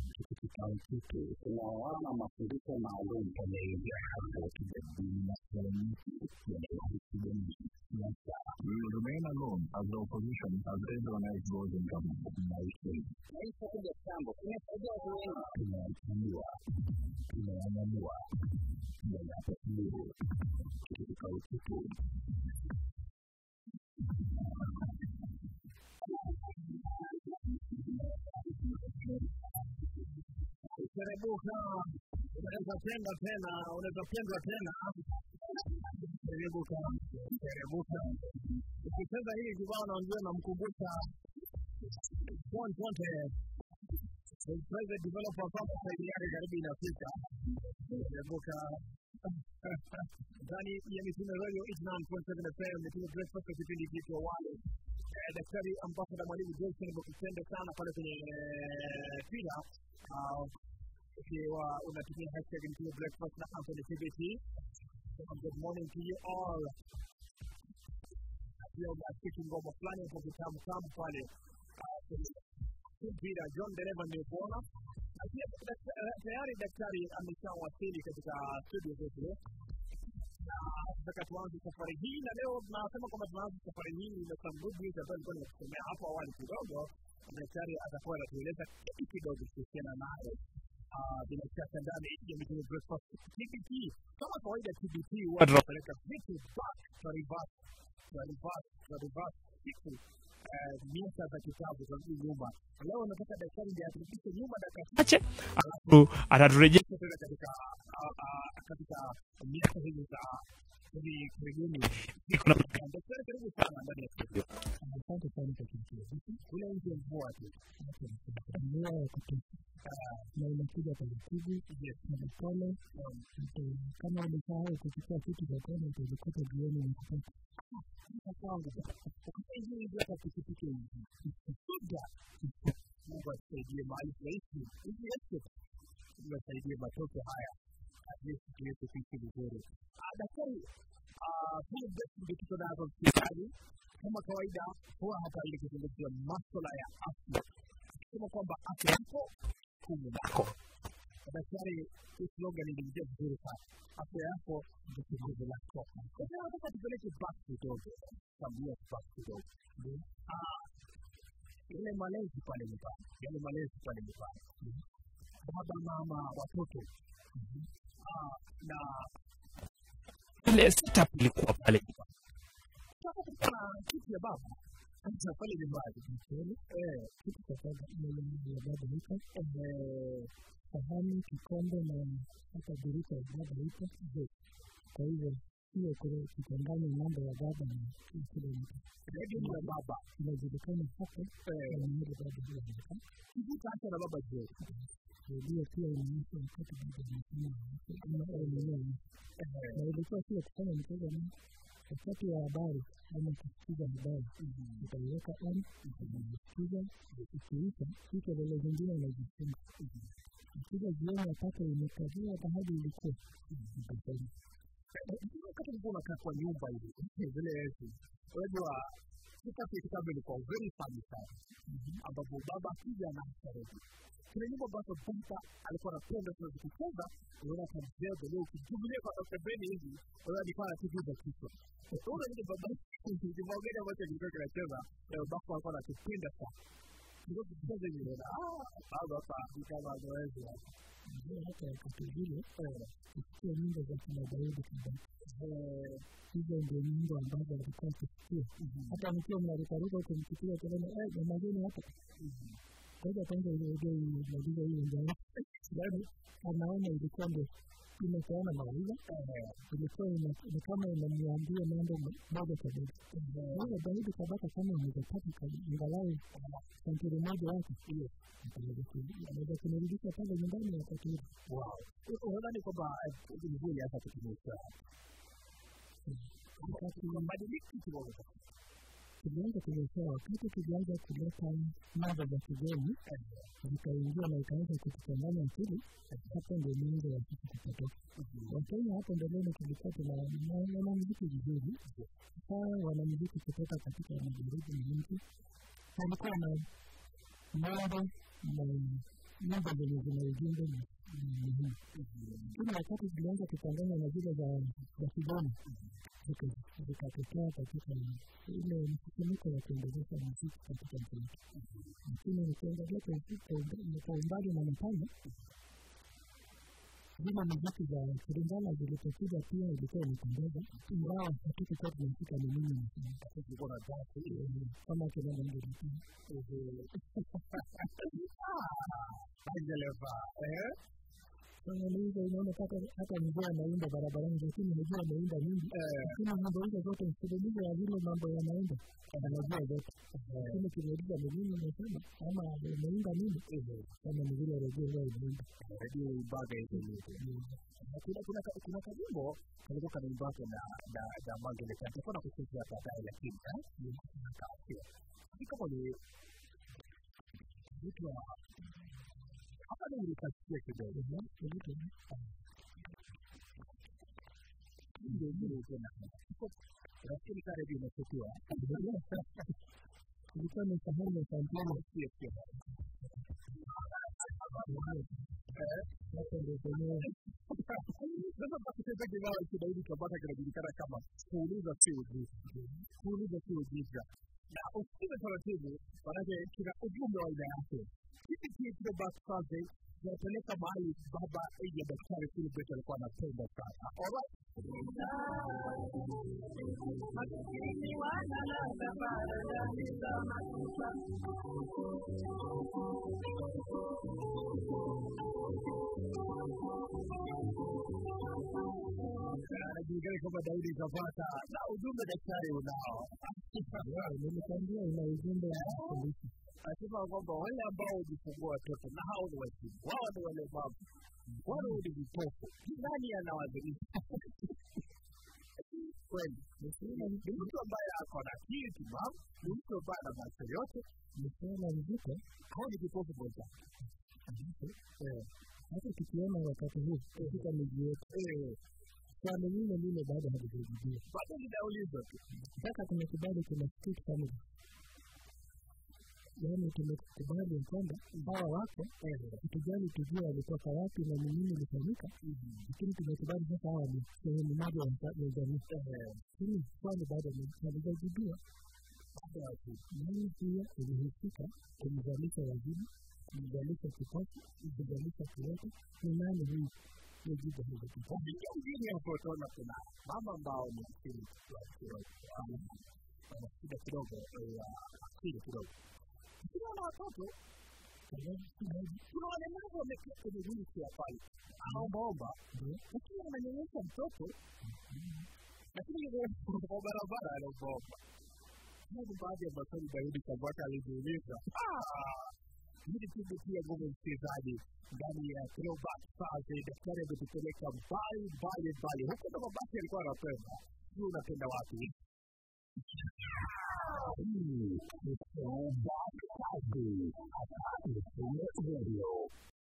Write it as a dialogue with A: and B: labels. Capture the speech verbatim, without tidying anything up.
A: katika kitu tunaona mafundisho maalum yanayoingia hapo kijamii na jamii the main alone as the opposition has recognized those in government. Haiko kwa jambo tunasaidia wengi tunaiamua tunaamua tunapaswa katika kitu Terebuka, unaweza penda tena, unaweza penda tena. Terebuka, terebuka. Ukicheza hii kibao na unajua namkumbuka John Ponte, the private developer from Saudi karibu inafika. Terebuka. Ndani ya mitindo radio eighty nine point seven F M, mitindo breakfast kipindi kiko wale. Daktari ambassador mwalimu Johnson mkupenda sana pale kwenye Twitter. Ukiwa unatumia hashtag mtindo breakfast na Anthony T B T. Good morning to you all. Pia unasikia ngoma fulani hapo kitamu tamu pale. Bila John Dereva ni bwana. Pia tayari daktari ameshawasili katika studio zetu. Na sasa tuanze safari hii na leo tunasema kwamba tunaanza safari hii na some good news ambayo nilikuwa nimesomea hapo awali kidogo. Daktari atakuwa anatueleza kitu kidogo kuhusiana nayo. Ah, bila shaka ndani ya mitindo breakfast T B T kama kawaida T B T wanapeleka vitu back to reverse to reverse to reverse kitu miaka za kitabu za nyumba. Leo nataka daktari ndiye atupishe nyumba dakika alafu ataturejesha tena katika katika miaka hizi za hivi karibuni. Niko na daktari karibu sana ndani ya studio. Asante sana kwa kitu. Kuna nje mvua tu. Mvua ya kutoka. Na inakuja kwa kitu na pole kama umesahau kuchukua kitu cha kwanza utajikuta jioni unapata kwangu hizi ndio hata kitu kuja Mungu asaidie mahali tunaishi hizi yote Mungu asaidie watoto haya ajisi tuweze kuishi vizuri. Daktari hii ndio kitu na hapo hospitali kama kawaida huwa hapa ile kuzungumzia masuala ya afya kama kwamba afya yako kumu nako. Daktari slogan ni ndio vizuri sana. Afya yako ndio kitu lako. Kwa hiyo nataka tupeleke back kidogo. Tambua back kidogo. Ah, ile malezi pale nyumbani. Ile malezi pale nyumbani. Baba mama watoto. Ah, na ile setup ilikuwa pale nyumbani. Sasa kuna kitu ya baba. Sasa pale nyumbani. Eh, kitu cha baba ile ya baba iko. Eh, sahani, kikombe na hata birika ya baba iko. Kwa hivyo hiyo kwa kitandani mambo ya baba na kile mtu. Ndio ya baba inajulikana hapo na ndio baba ndio. Hivi sasa na baba je. Ndio pia inaonyesha wakati baba anasema kama yeye na ilikuwa sio kufanya mchezo na wakati wa habari ama kusikiza habari utaweka on kusikiza kusikiza kitu lile lingine na jifunza kusikiza jioni wakati imekazia hata hadi ilikuwa wakati mbona kwa nyumba hivi zile hizi unajua kitabu kitabu ni kwa very funny sana ambapo baba kija na saredi kile nyumba bado pumpa alikuwa anapenda sana kucheza unaona kama mzee leo kijumlia kwa pembeni hivi unaona ni kama kitu cha kitu unaona ile baba ndio mwingine wote ndio anacheza baba alikuwa anapenda sana ndio kicheza ile ah baba hapa ni kama zoezi ndio hata kutubile kwa nyumba za kina Daudi kidogo hizo ndio nyumba ambazo alikuwa akifikia hata mkiwa mnarukaruka kumfikia tena eh na mageni hapa kwa kwanza ile ndio ndio hiyo ndio bado anaona ilikuwa ndio tumeona mawili ilikuwa ni kama inamwambia mambo moja kwa moja ndio Daudi kabaka kama mngepata ingalau santuri moja yake hiyo ndio tunarudisha pale nyumbani wakati huo wow unaona kwamba ni vile hata tukimusa wakati mabadiliko kidogo tulianza kuelekea wakati tulianza kuleta mambo ya kigeni zikaingia na ikaanza kutuchanganya akili hapo ndio mingi ya kitu kutoka wakati hapo ndio leo tulikuwa tuna muziki vizuri sawa wana muziki kutoka katika magharibi na nchi walikuwa na mambo na
B: nyimbo zenye zina ujumbe muhimu. Kila wakati tulianza kuchanganya na zile za za kijana zikatokea katika ile msisimko wa kuendeleza muziki katika nchi yetu. Lakini nikiangalia kwa umbali na mapana, zile muziki za kulingana zilipokuja pia ilikuwa inapendeza, ingawa hatukuwa tunafika ni nini nasema kwa dhati kama kile ndio pia
A: Angeleva eh
B: Kama nizo unaona hata hata mzee anaimba barabarani, lakini mzee anaimba nyingi, lakini mambo hizo zote msuluhizo ya vile mambo yanaenda anajua zote. Lakini kimeuliza ni nini nasema ama anaimba nini, kama ni vile rejea yao inaimba
A: ndio ibada hizo. Kuna kuna kuna kajimbo kalikuwa kanaimba na na na Magele Kante kwa kusikia baadaye, lakini eh kama ni vitu hapa ndio nikasikia kidogo ndio ndio ndio tena lakini kare ndio inachokuwa ilikuwa ni sahani ya Santana sio sio eh hapo ndio tena sasa bakiteza kibao kidogo kabla kinajulikana kama kuuliza sio ujibu kuuliza sio ujibu na usiwe taratibu baadaye kila ujumbe wa aina yake. Hiki kitu basi sasa tunapeleka mahali baba ya daktari kule beto alikuwa anapenda sana. Alright. Makini wana na sabara na nisama kufa. Anajulikana kama Daudi Kapata na ujumbe daktari unao.
B: Nimekuambia ina ujumbe wa polisi.
A: Asema kwamba wale ambao hujifungua watoto na hao ni wazima, wao ni wale mama, wao ni vipofu, nani anawadhimisha? Kweli, ni mtu ambaye ako na akili timamu, ni mtu ambaye ana macho yote,
B: ni swala mzito,
A: hao ni vipofu moja.
B: Hata tukiona wakati huu katika miji yetu, kwa nini nini baada ya kujijua?
A: Bado ninauliza tu.
B: Sasa tumekubali kuna street family. Yaani tumekubali kwamba hawa wako tukijali tujue walitoka wapi na nini ilifanyika, lakini tumekubali sasa hawa ni sehemu moja ya jamii. Hii swali bado ni halijajibia. Nini pia ilihusika kumzalisha wajibu, kumzalisha kipofu, kumzalisha kiwete, ni nani hii? Ni jibu hili.
A: Kwa mjini hapo tunaona kuna mama ambao ni akili kidogo. Ana shida kidogo ya akili kidogo. Kuna watoto kuna walemavu wameketi kwenye viti ya pale anaombaomba, lakini ananyonyesha mtoto, lakini kwa barabara anaombaomba. Hizi baadhi ya maswali Daudi Kabaka alijiuliza. Hili kitu pia ngumu msikilizaji ndani ya Throwback Thursday. Daktari ametupeleka mbali mbali mbali huko ndo mabasi alikuwa anapenda. Hii unapenda wapi? Hii ni Throwback Thursday.